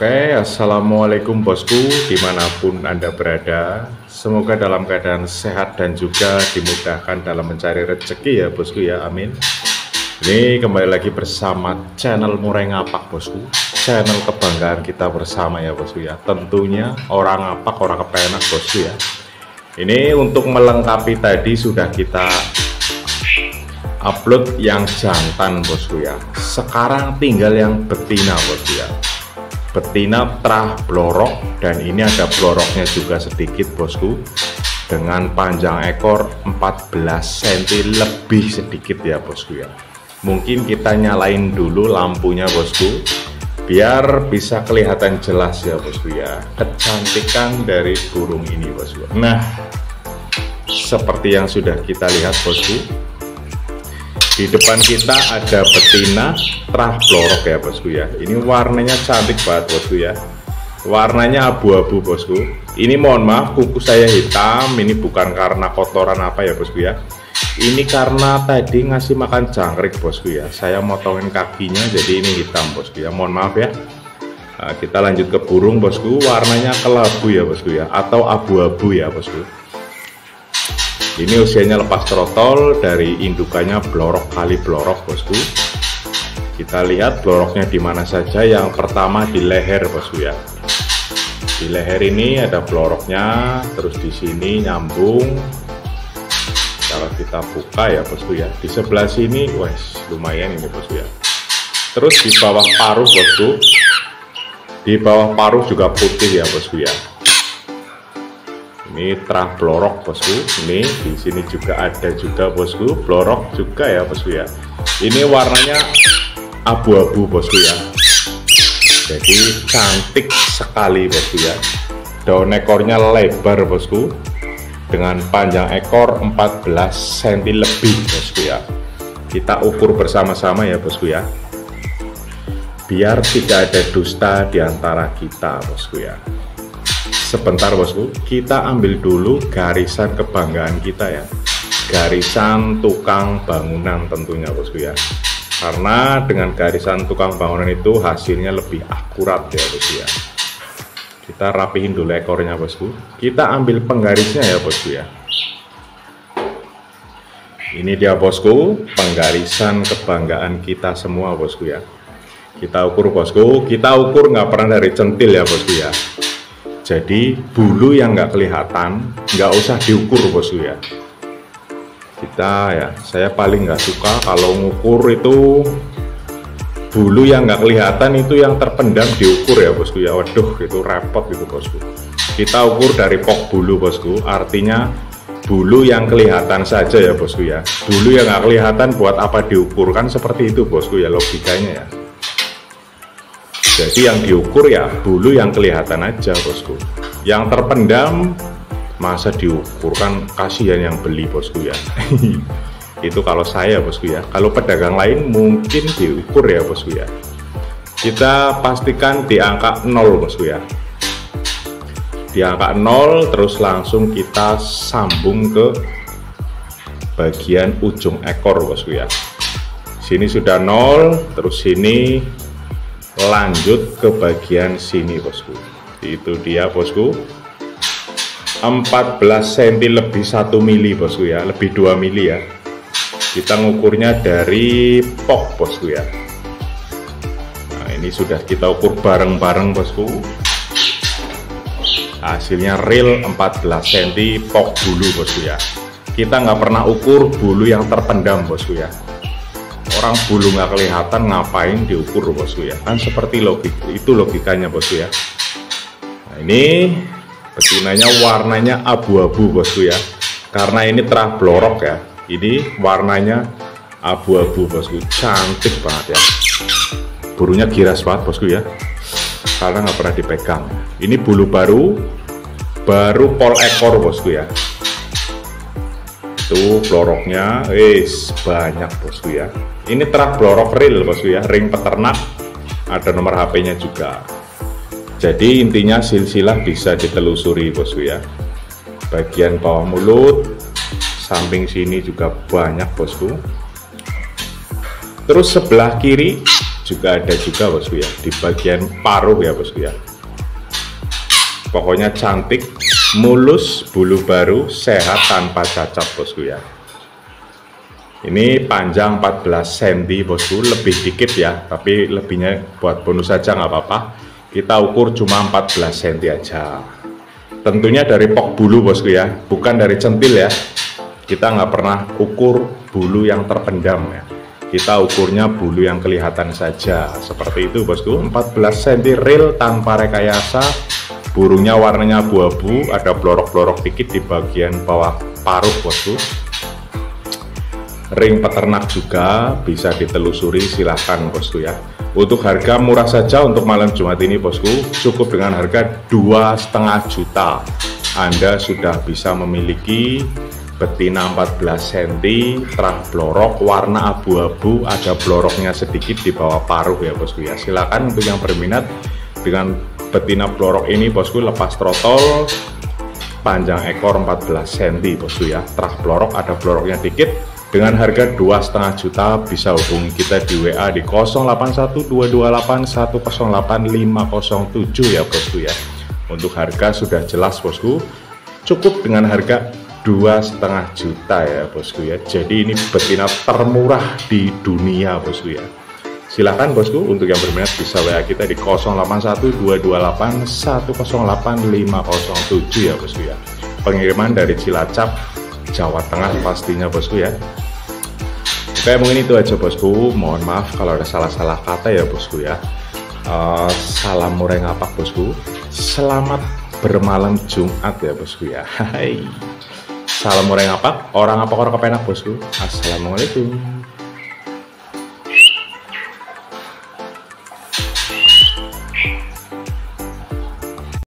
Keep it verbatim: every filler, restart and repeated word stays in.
Oke, assalamualaikum bosku, dimanapun Anda berada. Semoga dalam keadaan sehat dan juga dimudahkan dalam mencari rezeki ya bosku ya, amin. Ini kembali lagi bersama channel Murai Ngapak bosku, channel kebanggaan kita bersama ya bosku ya. Tentunya orang ngapak, orang kepenak bosku ya. Ini untuk melengkapi tadi sudah kita upload yang jantan bosku ya. Sekarang tinggal yang betina bosku ya. Betina trah blorok, dan ini ada bloroknya juga sedikit bosku, dengan panjang ekor empat belas sentimeter lebih sedikit ya bosku ya. Mungkin kita nyalain dulu lampunya bosku biar bisa kelihatan jelas ya bosku ya kecantikan dari burung ini bosku. Nah, seperti yang sudah kita lihat bosku, di depan kita ada betina trah blorok ya bosku ya. Ini warnanya cantik banget bosku ya. Warnanya abu-abu bosku. Ini mohon maaf kuku saya hitam. Ini bukan karena kotoran apa ya bosku ya. Ini karena tadi ngasih makan jangkrik bosku ya. Saya motongin kakinya jadi ini hitam bosku ya. Mohon maaf ya. Nah, kita lanjut ke burung bosku. Warnanya kelabu ya bosku ya. Atau abu-abu ya bosku. Ini usianya lepas trotol, dari indukannya blorok kali blorok bosku. Kita lihat bloroknya di mana saja. Yang pertama di leher bosku ya. Di leher ini ada bloroknya, terus di sini nyambung. Kalau kita buka ya bosku ya, di sebelah sini, wes lumayan ini bosku ya. Terus di bawah paruh bosku, di bawah paruh juga putih ya bosku ya. Ini trah blorok bosku. Ini di sini juga ada juga bosku blorok juga ya bosku ya. Ini warnanya abu-abu bosku ya. Jadi cantik sekali bosku ya. Daun ekornya lebar bosku, dengan panjang ekor empat belas sentimeter lebih bosku ya. Kita ukur bersama-sama ya bosku ya, biar tidak ada dusta di antara kita bosku ya. Sebentar bosku, kita ambil dulu garisan kebanggaan kita ya, garisan tukang bangunan tentunya bosku ya. Karena dengan garisan tukang bangunan itu hasilnya lebih akurat ya bosku ya. Kita rapihin dulu ekornya bosku. Kita ambil penggarisnya ya bosku ya. Ini dia bosku, penggarisan kebanggaan kita semua bosku ya. Kita ukur bosku, kita ukur nggak pernah dari centil ya bosku ya. Jadi bulu yang nggak kelihatan nggak usah diukur bosku ya. Kita ya, saya paling nggak suka kalau ngukur itu bulu yang nggak kelihatan, itu yang terpendam diukur ya bosku ya. Waduh, itu repot gitu bosku. Kita ukur dari pok bulu bosku, artinya bulu yang kelihatan saja ya bosku ya. Bulu yang nggak kelihatan buat apa diukur, kan seperti itu bosku ya logikanya ya. Jadi yang diukur ya bulu yang kelihatan aja bosku. Yang terpendam masa diukur, kan kasihan yang beli bosku ya. Itu kalau saya bosku ya. Kalau pedagang lain mungkin diukur ya bosku ya. Kita pastikan di angka nol bosku ya. Di angka nol, terus langsung kita sambung ke bagian ujung ekor bosku ya. Sini sudah nol, terus sini lanjut ke bagian sini bosku. Itu dia bosku, empat belas sentimeter lebih satu mili bosku ya, lebih dua mili ya. Kita ngukurnya dari pok bosku ya. Nah, ini sudah kita ukur bareng-bareng bosku. Hasilnya real empat belas sentimeter pok bulu bosku ya. Kita nggak pernah ukur bulu yang terpendam bosku ya. Orang bulu nggak kelihatan ngapain diukur bosku ya, kan seperti logik itu logikanya bosku ya. Nah, ini betinanya warnanya abu-abu bosku ya, karena ini trah blorok ya. Ini warnanya abu-abu bosku, cantik banget ya. Burunya giras banget bosku ya, karena nggak pernah dipegang. Ini bulu baru, baru pol ekor bosku ya. Itu bloroknya, wis banyak bosku ya. Ini trah blorok real bosku ya, ring peternak, ada nomor H P-nya juga. Jadi intinya silsilah bisa ditelusuri bosku ya. Bagian bawah mulut, samping sini juga banyak bosku. Terus sebelah kiri juga ada juga bosku ya, di bagian paruh ya bosku ya. Pokoknya cantik, mulus, bulu baru, sehat tanpa cacat bosku ya. Ini panjang empat belas sentimeter bosku, lebih dikit ya, tapi lebihnya buat bonus saja nggak apa-apa. Kita ukur cuma empat belas sentimeter aja. Tentunya dari pok bulu bosku ya, bukan dari centil ya. Kita nggak pernah ukur bulu yang terpendam ya. Kita ukurnya bulu yang kelihatan saja. Seperti itu bosku, empat belas sentimeter real tanpa rekayasa. Burungnya warnanya abu-abu, ada blorok-blorok dikit di bagian bawah paruh bosku. Ring peternak juga bisa ditelusuri, silahkan bosku ya. Untuk harga murah saja untuk malam Jumat ini bosku, cukup dengan harga dua setengah juta. Anda sudah bisa memiliki betina empat belas sentimeter, terah blorok, warna abu-abu, ada bloroknya sedikit di bawah paruh ya bosku ya. Silakan untuk yang berminat dengan betina blorok ini bosku, lepas trotol, panjang ekor empat belas sentimeter bosku ya, terah blorok, ada bloroknya dikit. Dengan harga dua setengah juta bisa hubungi kita di W A di nol delapan satu dua dua delapan satu nol delapan lima nol tujuh ya bosku ya. Untuk harga sudah jelas bosku, cukup dengan harga dua setengah juta ya bosku ya. Jadi ini betina termurah di dunia bosku ya. Silahkan bosku untuk yang berminat bisa W A kita di nol delapan satu dua dua delapan satu nol delapan lima nol tujuh ya bosku ya. Pengiriman dari Cilacap, Jawa Tengah pastinya bosku ya. Oke, mungkin itu aja bosku. Mohon maaf kalau ada salah-salah kata ya bosku ya. Uh, salam murai ngapak bosku. Selamat bermalam Jumat ya bosku ya. Hai. Salam murai ngapak. Orang ngapak orang kepenak bosku. Assalamualaikum.